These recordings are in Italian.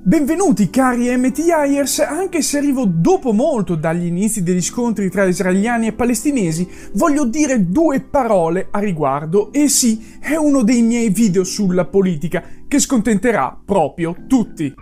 Benvenuti cari MTIers, anche se arrivo dopo molto dagli inizi degli scontri tra israeliani e palestinesi, voglio dire due parole a riguardo e sì, è uno dei miei video sulla politica che scontenterà proprio tutti.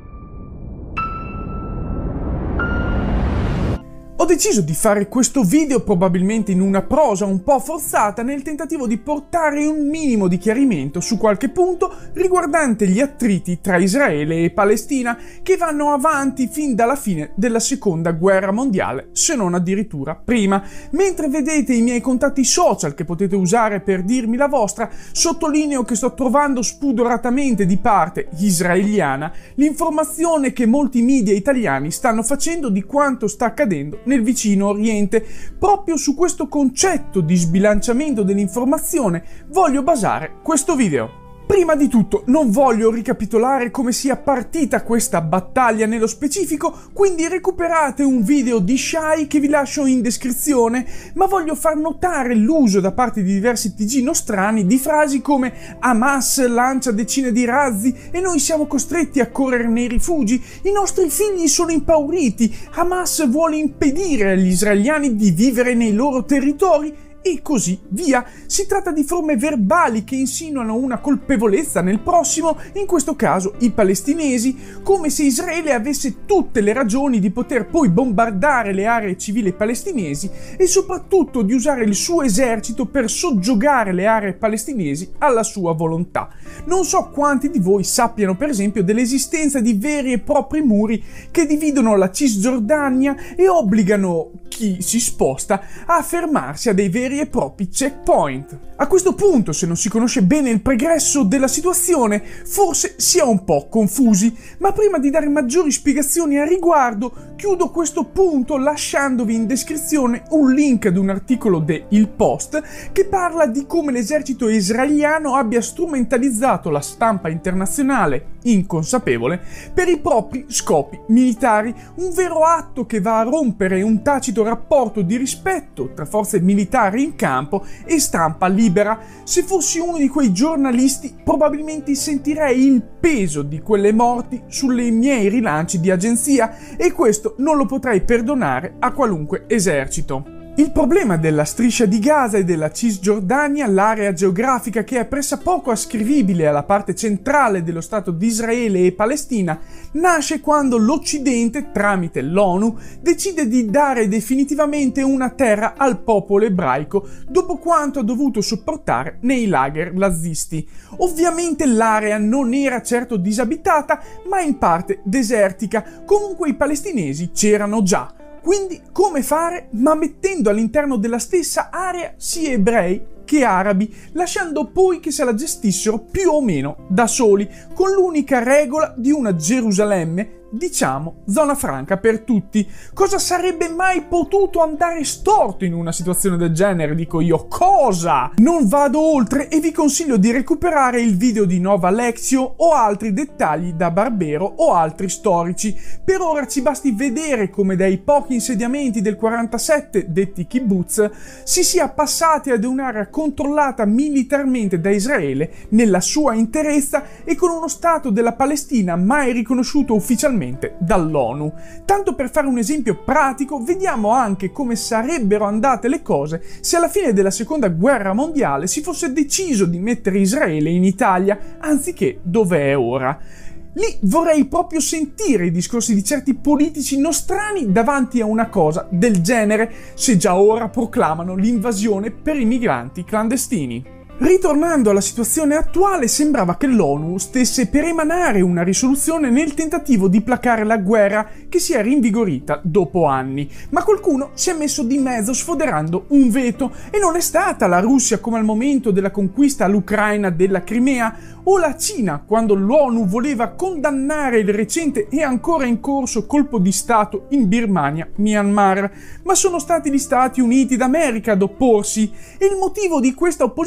Ho deciso di fare questo video probabilmente in una prosa un po' forzata nel tentativo di portare un minimo di chiarimento su qualche punto riguardante gli attriti tra Israele e Palestina che vanno avanti fin dalla fine della seconda guerra mondiale, se non addirittura prima. Mentre vedete i miei contatti social che potete usare per dirmi la vostra, sottolineo che sto trovando spudoratamente di parte israeliana l'informazione che molti media italiani stanno facendo di quanto sta accadendo nel vicino Oriente. Proprio su questo concetto di sbilanciamento dell'informazione voglio basare questo video. Prima di tutto non voglio ricapitolare come sia partita questa battaglia nello specifico, quindi recuperate un video di Shai che vi lascio in descrizione, ma voglio far notare l'uso da parte di diversi TG nostrani di frasi come Hamas lancia decine di razzi e noi siamo costretti a correre nei rifugi, i nostri figli sono impauriti, Hamas vuole impedire agli israeliani di vivere nei loro territori, e così via. Si tratta di forme verbali che insinuano una colpevolezza nel prossimo, in questo caso i palestinesi, come se Israele avesse tutte le ragioni di poter poi bombardare le aree civili palestinesi e soprattutto di usare il suo esercito per soggiogare le aree palestinesi alla sua volontà. Non so quanti di voi sappiano per esempio dell'esistenza di veri e propri muri che dividono la Cisgiordania e obbligano chi si sposta a fermarsi a dei veri e propri checkpoint. A questo punto, se non si conosce bene il pregresso della situazione, forse si è un po' confusi, ma prima di dare maggiori spiegazioni a riguardo, chiudo questo punto lasciandovi in descrizione un link ad un articolo de Il Post che parla di come l'esercito israeliano abbia strumentalizzato la stampa internazionale, inconsapevole, per i propri scopi militari, un vero atto che va a rompere un tacito rapporto di rispetto tra forze militari in campo e stampa libera. Se fossi uno di quei giornalisti, probabilmente sentirei il peso di quelle morti sulle miei rilanci di agenzia e questo non lo potrei perdonare a qualunque esercito. Il problema della striscia di Gaza e della Cisgiordania, l'area geografica che è pressappoco ascrivibile alla parte centrale dello Stato di Israele e Palestina, nasce quando l'Occidente, tramite l'ONU, decide di dare definitivamente una terra al popolo ebraico dopo quanto ha dovuto sopportare nei lager nazisti. Ovviamente l'area non era certo disabitata, ma in parte desertica, comunque i palestinesi c'erano già. Quindi come fare? Ma mettendo all'interno della stessa area sia ebrei che arabi, lasciando poi che se la gestissero più o meno da soli, con l'unica regola di una Gerusalemme, diciamo, zona franca per tutti. Cosa sarebbe mai potuto andare storto in una situazione del genere, dico io? Cosa? Non vado oltre e vi consiglio di recuperare il video di Nova Lexio o altri dettagli da Barbero o altri storici. Per ora ci basti vedere come dai pochi insediamenti del 47, detti kibbutz, si sia passati ad un'area controllata militarmente da Israele nella sua interezza e con uno Stato della Palestina mai riconosciuto ufficialmente dall'ONU. Tanto per fare un esempio pratico, vediamo anche come sarebbero andate le cose se alla fine della seconda guerra mondiale si fosse deciso di mettere Israele in Italia anziché dove è ora. Lì vorrei proprio sentire i discorsi di certi politici nostrani davanti a una cosa del genere, se già ora proclamano l'invasione per i migranti clandestini. Ritornando alla situazione attuale, sembrava che l'ONU stesse per emanare una risoluzione nel tentativo di placare la guerra che si è rinvigorita dopo anni, ma qualcuno si è messo di mezzo sfoderando un veto e non è stata la Russia come al momento della conquista all'Ucraina della Crimea o la Cina quando l'ONU voleva condannare il recente e ancora in corso colpo di Stato in Birmania, Myanmar, ma sono stati gli Stati Uniti d'America ad opporsi e il motivo di questa opposizione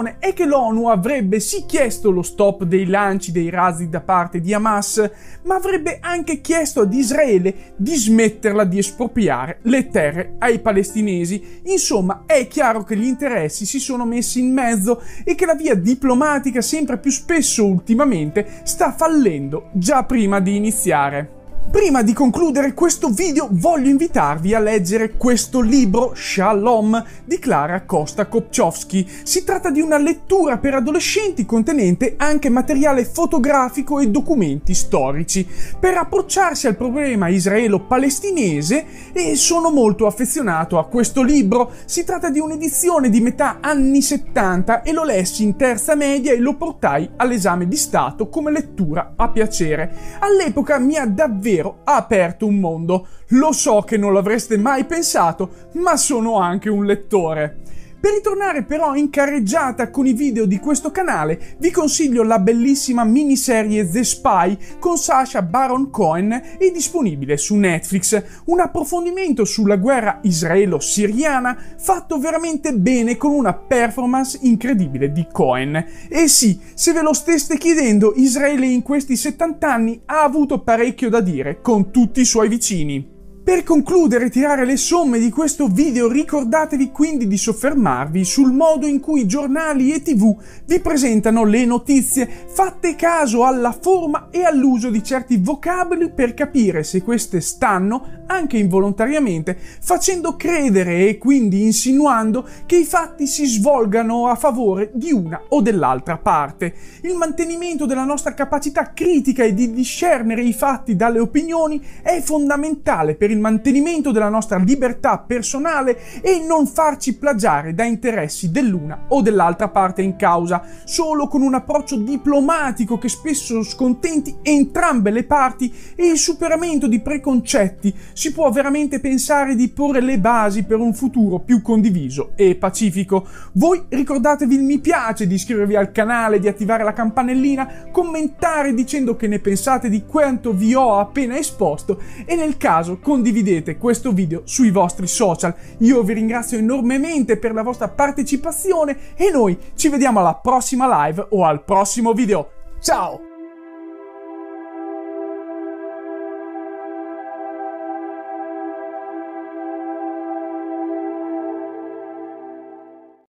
versione è che l'ONU avrebbe sì chiesto lo stop dei lanci dei razzi da parte di Hamas, ma avrebbe anche chiesto ad Israele di smetterla di espropriare le terre ai palestinesi. Insomma, è chiaro che gli interessi si sono messi in mezzo e che la via diplomatica sempre più spesso ultimamente sta fallendo già prima di iniziare. Prima di concludere questo video voglio invitarvi a leggere questo libro Shalom di Klara Costa-Kopczowski. Si tratta di una lettura per adolescenti contenente anche materiale fotografico e documenti storici per approcciarsi al problema israelo-palestinese, e sono molto affezionato a questo libro. Si tratta di un'edizione di metà anni 70 e lo lessi in terza media e lo portai all'esame di Stato come lettura a piacere. All'epoca mi ha davvero aperto un mondo. Lo so che non l'avreste mai pensato, ma sono anche un lettore. Per ritornare però in carreggiata con i video di questo canale, vi consiglio la bellissima miniserie The Spy con Sacha Baron Cohen, è disponibile su Netflix. Un approfondimento sulla guerra israelo-siriana fatto veramente bene, con una performance incredibile di Cohen. E sì, se ve lo steste chiedendo, Israele in questi 70 anni ha avuto parecchio da dire con tutti i suoi vicini. Per concludere e tirare le somme di questo video, ricordatevi quindi di soffermarvi sul modo in cui giornali e TV vi presentano le notizie. Fate caso alla forma e all'uso di certi vocaboli per capire se queste stanno, anche involontariamente, facendo credere e quindi insinuando che i fatti si svolgano a favore di una o dell'altra parte. Il mantenimento della nostra capacità critica e di discernere i fatti dalle opinioni è fondamentale per il mantenimento della nostra libertà personale e non farci plagiare da interessi dell'una o dell'altra parte in causa. Solo con un approccio diplomatico che spesso scontenti entrambe le parti e il superamento di preconcetti si può veramente pensare di porre le basi per un futuro più condiviso e pacifico. Voi ricordatevi il mi piace, di iscrivervi al canale, di attivare la campanellina, commentare dicendo che ne pensate di quanto vi ho appena esposto e nel caso condividete questo video sui vostri social. Io vi ringrazio enormemente per la vostra partecipazione e noi ci vediamo alla prossima live o al prossimo video. Ciao!